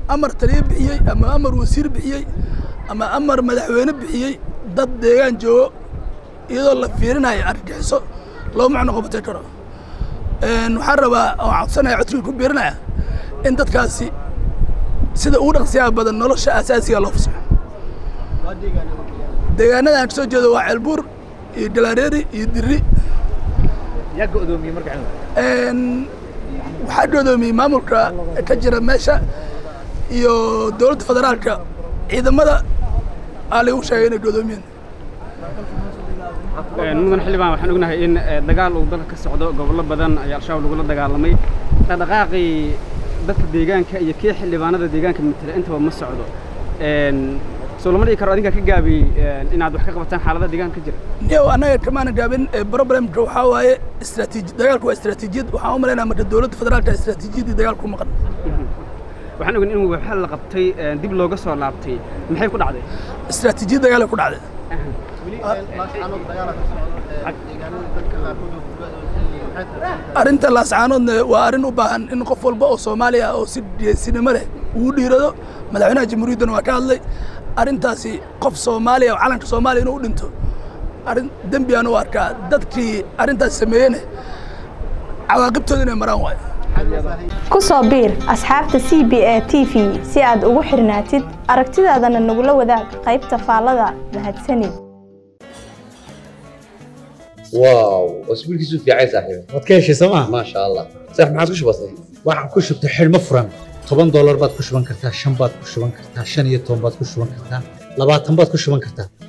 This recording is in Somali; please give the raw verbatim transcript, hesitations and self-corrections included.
أمر تريب بحيي أما أمر وزير بحيي أما أمر مدحوين بحيي ضد ديغان جو إذا الله فيرنا يرجحسو لو معنا قبتي كرا نحرب أو عطسنا يعطي كبيرنا إن دتكاسي سيدا أولا سيابا بدن نولش أساسي الله فسح ديغانا أن تسجد واحد البور يدلاريري يدري يا قدومي مرجع إن waxaa go'doomiyay maamulka ka jira meesha iyo dawladda federaalka ciidamada aan lagu sheegay inay go'doomiyeen een mudan xilibaan waxaan ognahay in dagaal uu dalka ka socdo gobollo badan ayaa al-shabaab lagu la dagaalamay dhaqaaqii dadka deegaanka iyo kii xilibaanada deegaanka matala intaba ma socdo een Soomaaliya karo adinka ka gaabi inaad wax ka qabataan xaaladda deegaanka jira niyow anaga kamaana gaabin problemka waxa waaye istiraatiiji dagaalku waa istiraatiijiyad waxaan u maleynayaa marka dawladda federaalka istiraatiijiyadii dagaalku maqan waxaan ogeyn in waxa la qabtay dib looga soo laabtay maxay ku dhacday istiraatiijiyad dagaal ku dhacday arinta laascaanoodna waa arin u baahan in qof walba oo Soomaaliya oo si geesinimo leh uu dhiirado madaxweynaha jamhuuriyadda waa ka hadlay arintaasi qof Soomaaliya oo calanka Soomaaliya inuu dhinto arin dambi aan u arkaa dadkii arintaas sameeyeen cawaaqibtooda inay maraan waay ku soo biir asxaabta C B A T V si aad ugu xirnaatid aragtidaadana nagula wadaag qaybta faallada mahadsanid واو اسبوع كيسو في عيسى صاحبي wadkeeshi sama ما شاء الله صح ما عادش بسيط waxaan ku shubtay xilmo furan toban dollar baad ku shuban kartaa shan baad ku shuban kartaa shan iyo toban baad ku shuban kartaa labaatan baad ku shuban kartaa